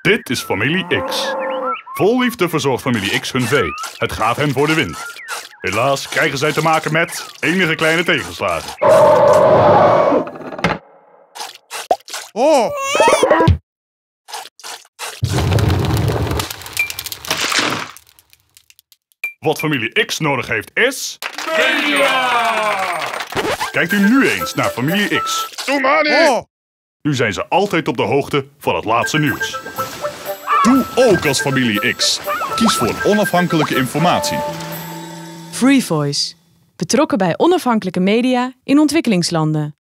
Dit is familie X. Vol liefde verzorgt familie X hun vee. Het gaat hen voor de wind. Helaas krijgen zij te maken met enige kleine tegenslagen. Oh! Wat familie X nodig heeft is... Media! Kijkt u nu eens naar familie X. Doe maar niet! Oh! Nu zijn ze altijd op de hoogte van het laatste nieuws. Doe ook als familie X. Kies voor onafhankelijke informatie. Free Voice. Betrokken bij onafhankelijke media in ontwikkelingslanden.